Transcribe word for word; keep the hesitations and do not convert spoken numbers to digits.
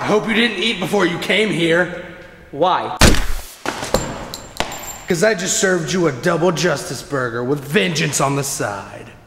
hope you didn't eat before you came here. Why? Because I just served you a double justice burger with vengeance on the side.